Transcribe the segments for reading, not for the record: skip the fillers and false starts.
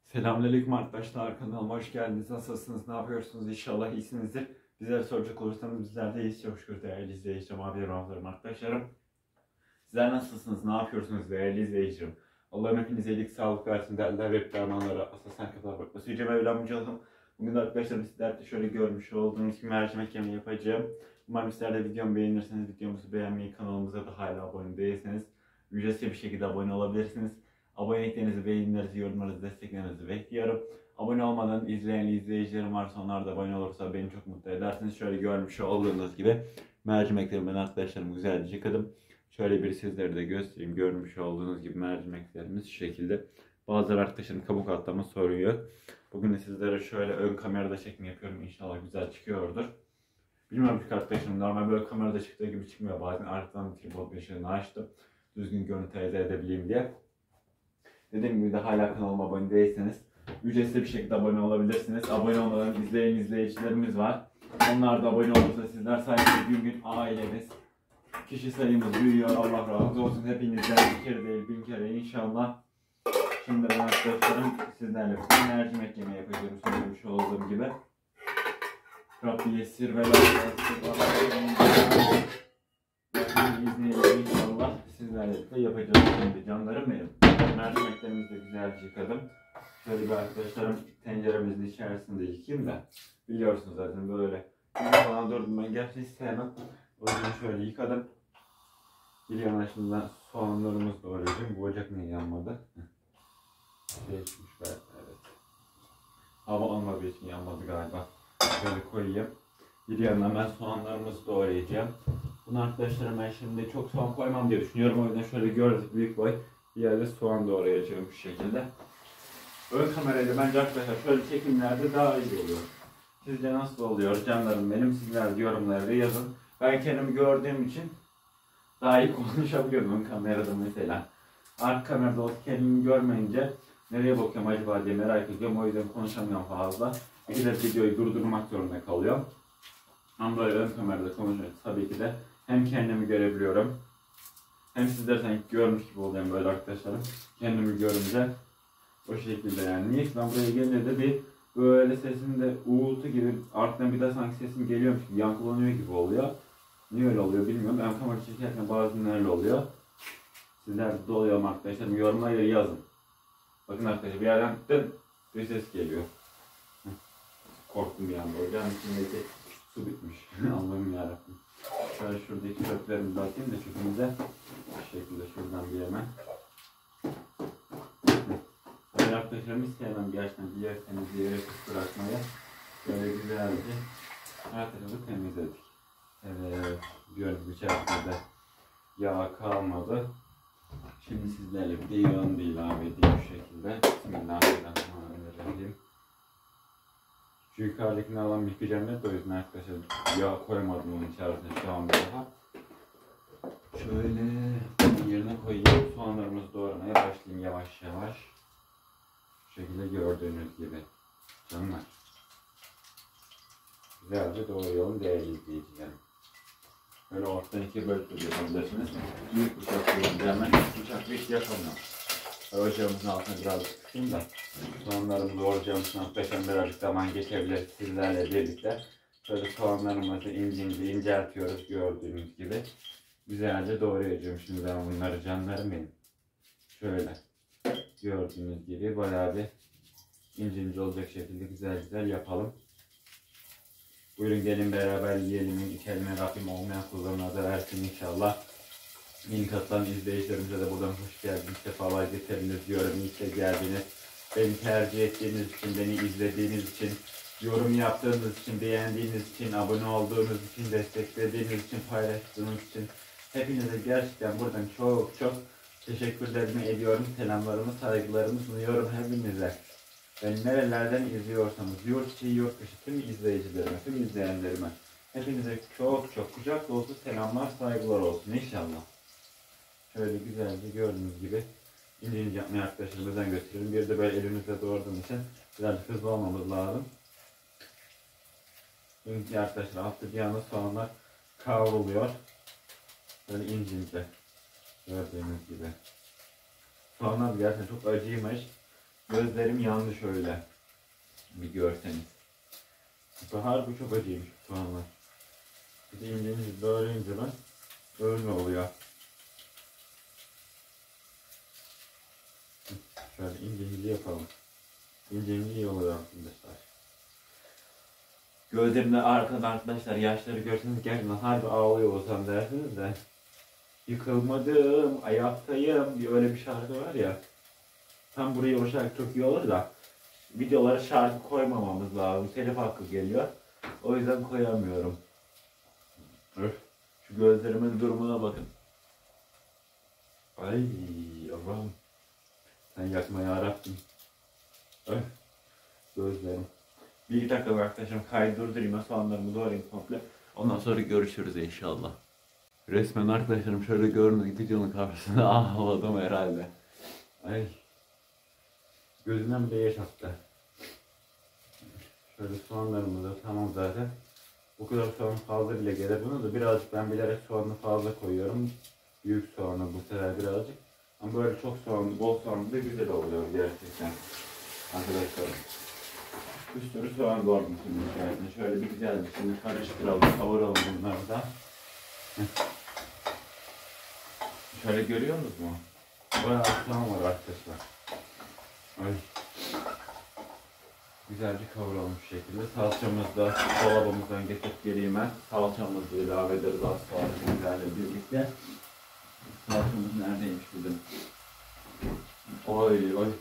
Selamünaleyküm arkadaşlar, kanalıma hoş geldiniz. Nasılsınız, ne yapıyorsunuz? İnşallah iyisinizdir. Bizlere soracak olursanız bizler de iyiyiz. Çok şükür değerli izleyicilerim, abilerim, arkadaşlarım. Sizler nasılsınız, ne yapıyorsunuz değerli izleyicilerim? Allah'ım hepinize iyilik, sağlık versin. Değerler ve dermanlara asasen kadar bakması. Yüce Mevlam Mücadele. Bugün de arkadaşlar sizler de şöyle görmüş olduğunuz gibi mercimek yemeği yapacağım. Umarım sizler de videomu beğenirseniz videomuzu beğenmeyi, kanalımıza da hala abone değilseniz ücretsiz bir şekilde abone olabilirsiniz. Aboneliklerinizi, beğenilerinizi, yorumlarınızı, desteklerinizi bekliyorum. Abone olmadan izleyen izleyicilerim varsa onlar da abone olursa beni çok mutlu edersiniz. Şöyle görmüş olduğunuz gibi mercimeklerimi ben arkadaşlarım güzelce yıkadım. Şöyle bir sizlere de göstereyim. Görmüş olduğunuz gibi mercimeklerimiz şu şekilde. Bazıları arkadaşlarım kabuk atlama soruyor. Bugün de sizlere şöyle ön kamerada çekim yapıyorum. İnşallah güzel çıkıyordur. Bilmiyorum çünkü arkadaşlarım normal böyle kamerada çıktığı gibi çıkmıyor. Bazen arkadan tripod ışığını açtım. Düzgün görüntü elde edebileyim diye. Dediğim gibi de hala kanalıma abone değilseniz ücretsiz bir şekilde abone olabilirsiniz. Abone olmadan izleyen izleyicilerimiz var. Onlar da abone olursa sizler sayesinde gün gün ailemiz, kişi sayımız büyüyor. Allah razı olsun hepinizden bir kere değil bin kere inşallah. Şimdi ben arkadaşlarım sizlerle bir mercimek yemeği yapacağım söylemiş olduğum gibi. Rabbi yessir ve la izniyle inşallah sizlerle de yapacağım şimdi canlarım benim. Mercimeklerimizi de güzelce yıkadım. Şöyle bir arkadaşlarım tenceremizin içerisinde yıkayayım da biliyorsunuz zaten böyle falan durdum ben gerçi hiç sevmem. O yüzden şöyle yıkadım. Bir yana şimdi ben soğanlarımızı doğrayacağım. Bu ocak niye yanmadı? Değişmiş ben evet. Hava olmadığı için yanmadı galiba. Şöyle koyayım. Bir yandan ben soğanlarımızı doğrayacağım. Bunu arkadaşlarım ben şimdi çok soğan koymam diye düşünüyorum. O yüzden şöyle gördük büyük boy bir yerde soğan doğrayacağım bu şekilde. Ön kamerayla bence arkadaşlar şöyle çekimlerde daha iyi oluyor. Sizce nasıl oluyor canlarım benim? Sizler de yorumlarda yazın. Ben kendimi gördüğüm için daha iyi konuşabiliyorum ön kamerada mesela. Arka kamerada olsa kendimi görmeyince nereye bakıyorum acaba diye merak ediyorum. O yüzden konuşamıyorum fazla. Bir de videoyu durdurmak zorunda kalıyor. Ama böyle ön kamerada konuşuyoruz tabii ki de hem kendimi görebiliyorum hem sizler sanki görmüş gibi oluyorum böyle arkadaşlarım. Kendimi görünce o şekilde yani. Niye ben buraya gelince de bir böyle sesimde uğultu gibi arkadan bir de sanki sesim geliyormuş gibi yankılanıyor gibi oluyor. Niye öyle oluyor bilmiyorum. Ben kamera çekerken bazen öyle oluyor. Sizler de oluyor mu arkadaşlarım? Yorumlara yazın. Bakın arkadaşlar bir yerden bir ses geliyor. Korktum bir anda. Ocağın içindeki su bitmiş. Allah'ım yarabbim. Şöyle şuradaki çöplerimizi atayım da çöpümüze. Bu şekilde şuradan bir hemen. Böyle arkadaşlarım hiç sevmem gerçekten bir yer temizliğe pis bırakmaya. Böyle güzelce her tarafı temizledik. Evet, gördüğünüz içerisinde yağ kalmadı. Şimdi sizlerle bir de yağını da ilave edeyim şu şekilde. Bismillahirrahmanirrahim. Şu yukarıdakini alan yıkayacağım da o yüzden arkadaşlar yağ koymadım onun içerisine şu an bir daha. Şöyle yerine koyayım. Soğanlarımızı doğramaya başlayayım yavaş yavaş. Şu şekilde gördüğünüz gibi. Canlar. Güzelce doğrayalım değerli izleyicilerim. Böyle ortadan ikiye bölüp de yapabilirsiniz. Büyük bıçak kullanınca hemen bıçak bir yapamıyorum. Ocağımızın altına biraz tutayım da soğanlarımızı doğrayacağımızın altına birazcık zaman geçebilir sizlerle birlikte. Şöyle soğanlarımızı ince inceltiyoruz gördüğünüz gibi. Güzelce doğrayacağım şimdi ben bunları canlarım benim. Şöyle gördüğünüz gibi bayağı bir ince olacak şekilde güzel yapalım. Buyurun gelin beraber yiyelim, içelim, Rabbim olmayan kullarına da versin inşallah. Yeni katılan izleyicilerimize de buradan hoş geldiniz, sefalar getirdiniz diyorum. İyi ki geldiniz. Beni tercih ettiğiniz için, beni izlediğiniz için, yorum yaptığınız için, beğendiğiniz için, abone olduğunuz için, desteklediğiniz için, paylaştığınız için hepinize gerçekten buradan çok teşekkürlerimi ediyorum. Selamlarımı, saygılarımı sunuyorum hepinize. Beni nerelerden izliyorsanız, yurt içi, yurt dışı tüm izleyicilerime, tüm izleyenlerime hepinize çok kucak dolusu selamlar, saygılar olsun inşallah. Şöyle güzelce gördüğünüz gibi ince yapmaya arkadaşlar özen gösterelim. Bir de böyle elimizle doğradığım için biraz hızlı olmamız lazım. Çünkü arkadaşlar altta bir anda soğanlar kavruluyor. Böyle ince gördüğünüz gibi. Soğanlar gerçekten çok acıymış. Gözlerim yandı şöyle. Bir görseniz. Bahar bu çok acıymış soğanlar. Bir de incenizi doğrayınca ben öyle oluyor. Şöyle ince yapalım. İnce iyi oluyor arkadaşlar. Gözlerimde arkada arkadaşlar yaşları görseniz gerçekten harbi ağlıyor olsam dersiniz de. Yıkılmadım, ayaktayım diye öyle bir şarkı var ya. Tam buraya o şarkı çok iyi olur da videolara şarkı koymamamız lazım. Telif hakkı geliyor. O yüzden koyamıyorum. Öf. Şu gözlerimin durumuna bakın. Ay Allah'ım. Sen yakma yarabbim. Öf. Gözlerim. Bir dakika arkadaşım kaydı durdurayım. Soğanlarımı doğrayayım komple. Ondan sonra görüşürüz inşallah. Resmen arkadaşlarım şöyle görün videonun karşısında ağladım herhalde. Ay. Gözümden bile yaş aktı. Şöyle soğanlarımız da tamam zaten. Bu kadar soğan fazla bile gelir. Bunu da birazcık ben bilerek soğanı fazla koyuyorum. Büyük soğanı bu sefer birazcık. Ama böyle çok soğanlı, bol soğanlı da güzel oluyor gerçekten. Arkadaşlar. Bir sürü soğan doğradım şimdi içerisine. Şöyle bir güzel bir şimdi karıştıralım, kavuralım bunları da. Şöyle görüyor musunuz mu? Bayağı soğan var arkadaşlar. Ay. Güzelce kavuralım şu şekilde. Salçamızı da dolabımızdan getirip geleyim ben. Salçamızı ilave ederiz az sonra bizlerle birlikte. Salçamız neredeymiş bizim? Oy oy.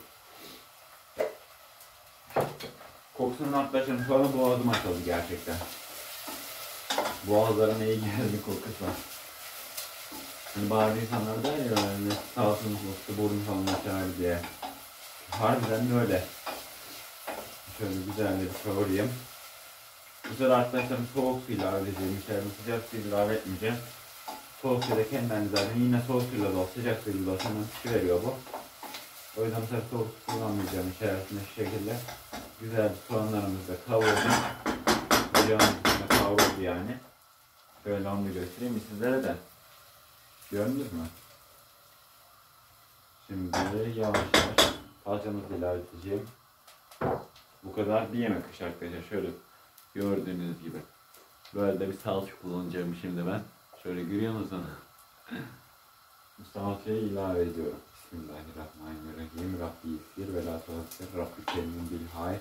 Kokusunun arkadaşlarım şu anda boğazım açıldı gerçekten. Boğazlarına iyi geldi kokusu. Hani bazı insanlar der ya yani salçamız yoksa burun falan açar diye. Harbiden öyle. Şöyle güzelce bir kavurayım. Bu sefer arkadaşlar soğuk su ilave edeceğim. İçeride sıcak su ilave etmeyeceğim. Soğuk suyla kendilerini zaten yine soğuk suyla da sıcak suyla da hemen pişiveriyor bu. O yüzden bu sefer soğuk su kullanmayacağım içerisinde şu şekilde. Güzel soğanlarımızı da kavurdum. Yağımızı da kavruldu yani. Şöyle onu göstereyim sizlere de. Gördünüz mü? Şimdi yavaş yavaş salçamızı ilave edeceğim. Bu kadar bir yemek kaşığı arkadaşlar. Şöyle gördüğünüz gibi. Böyle de bir salça kullanacağım şimdi ben. Şöyle görüyor musunuz? Bu salçayı ilave ediyorum. Bismillahirrahmanirrahim. Rabbi yisir ve la tuhassir. Rabbi kerim bil hayr.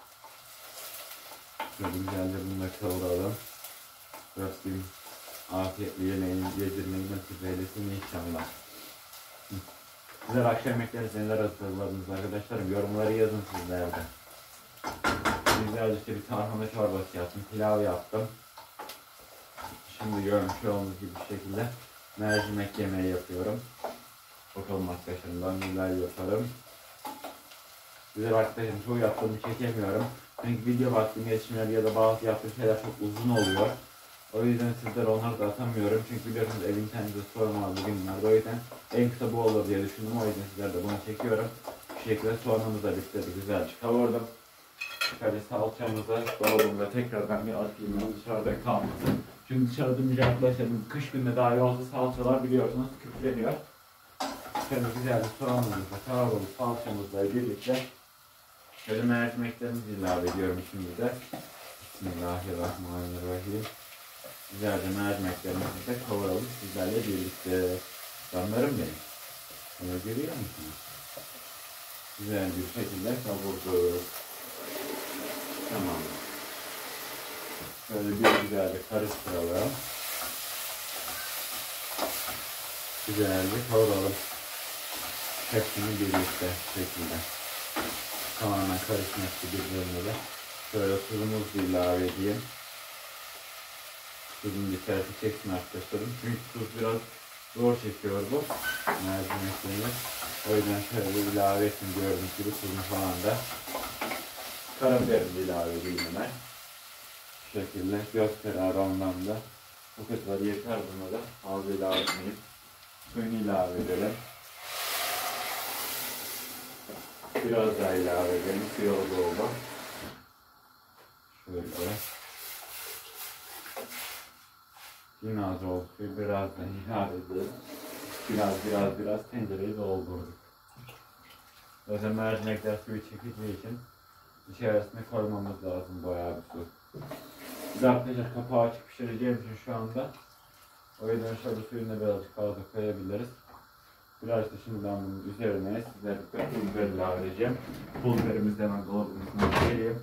Şöyle güzelce bunları kavuralım. Rabbim afiyetle yemeğini yedirmeyi nasip eylesin inşallah. Sizler akşam yemekleri neler hazırladınız arkadaşlarım? Yorumları yazın sizlerde. Güzelce işte bir tarhana çorbası yaptım, pilav yaptım. Şimdi görmüş olduğunuz gibi bir şekilde mercimek yemeği yapıyorum. Bakalım arkadaşlarım ben neler yaparım. Güzel arkadaşlarım çoğu yaptığımı çekemiyorum. Çünkü video baktığım yetişmeler ya da bazı yaptığım şeyler çok uzun oluyor. O yüzden sizlere onları da atamıyorum. Çünkü biliyorsunuz evin kendinize sorun var bugünlerde. O yüzden en kısa bu olur diye düşündüm. O yüzden sizlere de bunu çekiyorum. Bu şekilde soğanımızı da bitirdi. Güzelce kavurdum. Şöyle salçamızı dolabımda tekrardan bir atayım dışarıda kalmasın. Çünkü dışarıda bile arkadaşlarım kış günde dahi olsa salçalar biliyorsunuz küfleniyor. Şöyle güzel bir soğanımızla kavrulup salçamızla birlikte şöyle mercimeklerimizi ilave ediyorum şimdi de. Bismillahirrahmanirrahim. Güzelce mercimeklerimizi de kavuralım sizlerle birlikte. Canlarım benim. Bunu görüyor musunuz? Güzel bir şekilde kavurduk. Tamam. Şöyle bir güzelce karıştıralım. Güzelce kavuralım. Hepsini birlikte şekilde. Tamamen karışması birbirine de. Şöyle tuzumuzu ilave edeyim. Tuzun dikkat çeksin arkadaşlarım. Çünkü tuz biraz zor çekiyor bu mercimeklerini. O yüzden şöyle ilave etsin gördüğünüz gibi tuzunu falan da. Karabiberini ilave edeyim hemen. Bu şekilde göz kararı ondan da. Bu kadar yeter buna da. Fazla ilave etmeyeyim. Suyunu ilave edelim. Biraz daha ilave edelim. Suyu oldu. Şöyle. Yine az oldu. Biraz daha ilave edelim. Biraz tencereyi doldurduk. Zaten mercimekler suyu çekeceği için içerisine koymamız lazım bayağı bir su. Bir de arkadaşlar kapağı açık pişireceğim için şu anda o yüzden şöyle suyunu birazcık fazla koyabiliriz. Biraz da şimdi ben bunun üzerine sizlere pul biber ilave edeceğim. Pul biberimizi hemen dolabımızdan vereyim.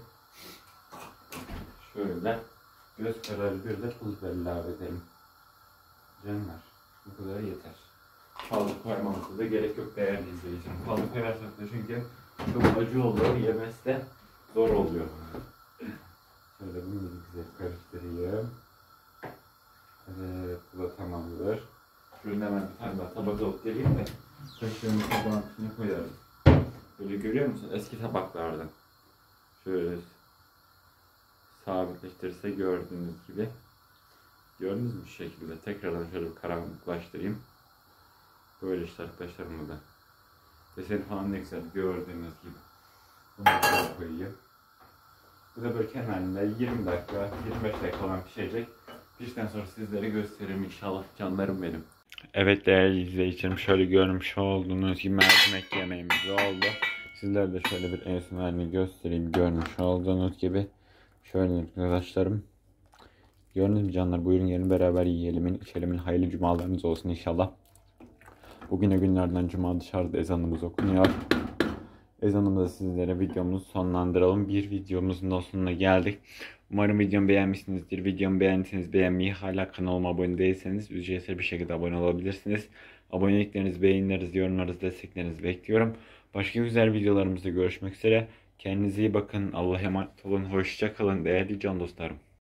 Şöyle göz kararı bir de pul biber ilave edelim. Canlar bu kadar yeter. Fazla koymamıza da gerek yok değerli izleyicilerim. Fazla koyarsak da çünkü çok acı oluyor, yemesi de zor oluyor. Şöyle bunu güzel karıştırayım. Evet, bu da tamamdır. Şuradan hemen bir tane daha tabak alıp geleyim de kaşığımı tabağın içine koyarız. Böyle görüyor musun? Eski tabaklardan. Şöyle sabitleştirirse gördüğünüz gibi. Gördünüz mü şu şekilde? Tekrardan şöyle bir karanlıklaştırayım. Böyle işte arkadaşlar burada. Deseni falan ne güzel gördüğünüz gibi. Bunu da koyayım. Bu da böyle kenarında 20 dakika, 25 dakika falan pişecek. Piştikten sonra sizlere gösteririm inşallah canlarım benim. Evet değerli izleyicilerim, şöyle görmüş olduğunuz gibi mercimek yemeğimiz oldu. Sizlere de şöyle bir en son halini göstereyim. Görmüş olduğunuz gibi. Şöyle arkadaşlarım. Gördünüz mü canlar, buyurun gelin beraber yiyelim, içelim. Hayırlı cumalarınız olsun inşallah. Bugüne günlerden cuma dışarıda ezanımız okunuyor. Ezanımızı sizlere videomuzu sonlandıralım. Bir videomuzun da sonuna geldik. Umarım videomu beğenmişsinizdir. Videomu beğendiyseniz beğenmeyi, hala kanalıma abone değilseniz ücretsiz bir şekilde abone olabilirsiniz. Abonelikleriniz, beğenileriniz, yorumlarınız, desteklerinizi bekliyorum. Başka güzel videolarımızda görüşmek üzere. Kendinize iyi bakın. Allah'a emanet olun. Hoşça kalın değerli can dostlarım.